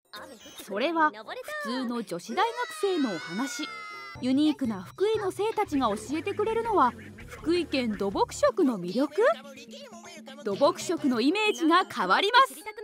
それは普通の女子大学生のお話。ユニークな福井の生たちが教えてくれるのは福井県土木色の魅力。土木色のイメージが変わります。